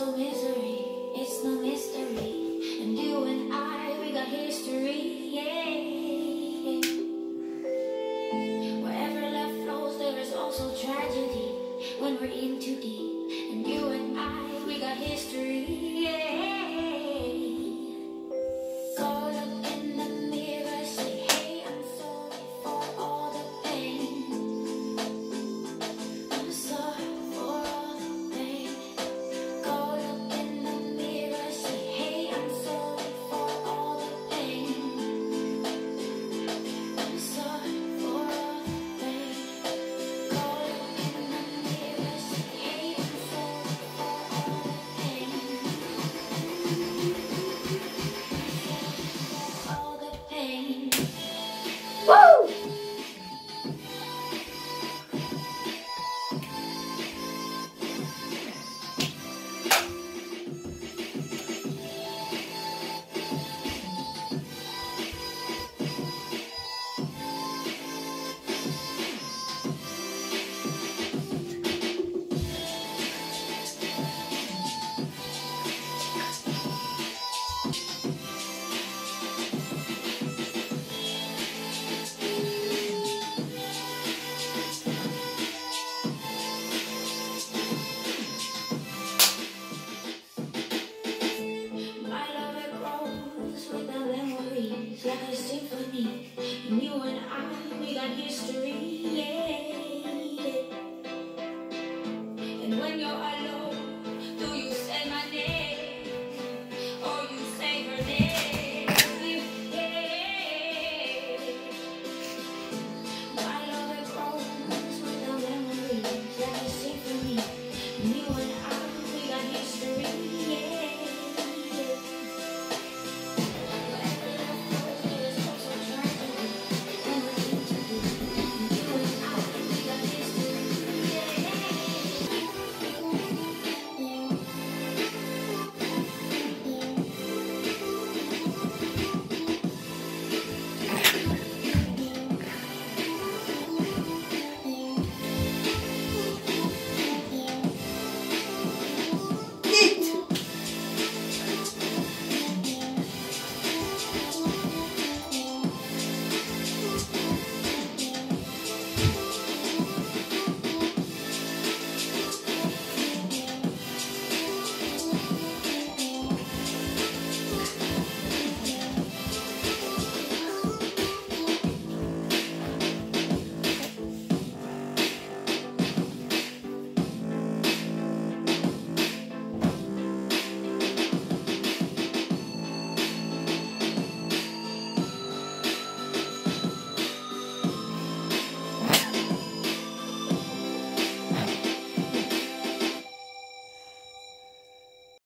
also misery, it's no mystery. And you and I, we got history, yeah. Wherever love flows, there is also tragedy when we're in too deep. And you and I, we got history, yeah. Caught up in the mirror, say, hey, I'm sorry for all the pain. I'm sorry for all the pain. Caught up in the mirror, say, hey, I'm sorry for all the pain. I'm sorry for all the pain. Caught up in the mirror, say, hey, I'm sorry for all the pain. All the pain. Woo! My love, it grows with the memories like a symphony. And you and I, we got history, yeah. And when you're alone,